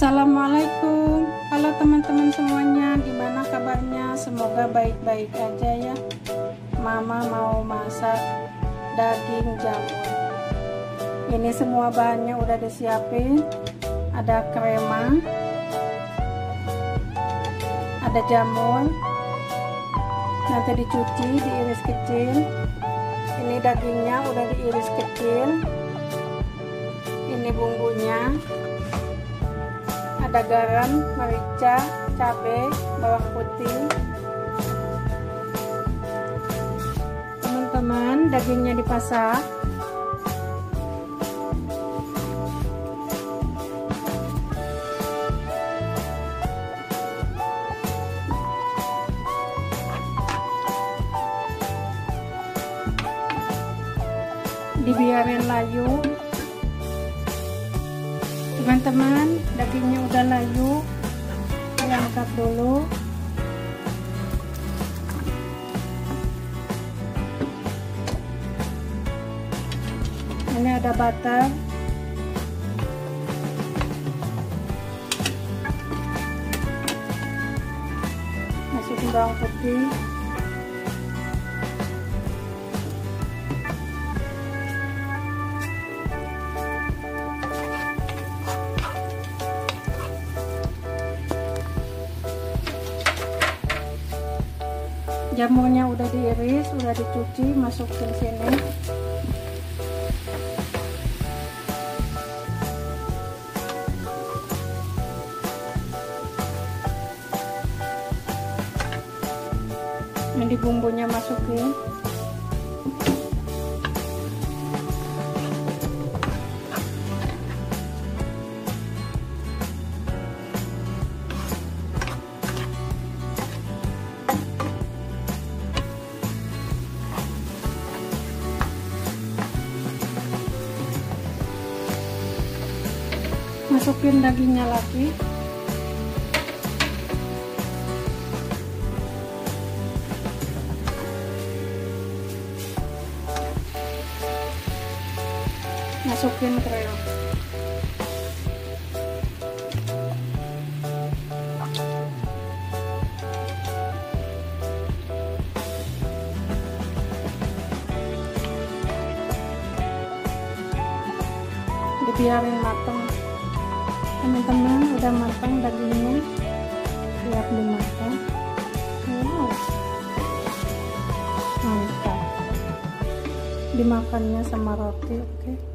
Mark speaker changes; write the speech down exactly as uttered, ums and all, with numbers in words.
Speaker 1: Assalamualaikum. Halo teman-teman semuanya, gimana kabarnya? Semoga baik-baik aja ya. Mama mau masak daging jamur. Ini semua bahannya udah disiapin. Ada krema, ada jamur, nanti dicuci, diiris kecil. Ini dagingnya udah diiris kecil. Ini bumbunya, ada garam, merica, cabai, bawang putih. Teman-teman, dagingnya dipasak. Dibiarin layu. Teman-teman, dagingnya udah layu, diangkat dulu. Ini ada butter, masukin bawang putih, jamurnya udah diiris, udah dicuci, masukin sini. Ini bumbunya masukin. Masukin dagingnya lagi. Masukin kreo. Dibiarin matang. Teman-teman, udah matang dagingnya, siap dimakan. Wow, mantap. Dimakannya sama roti, oke. Okay.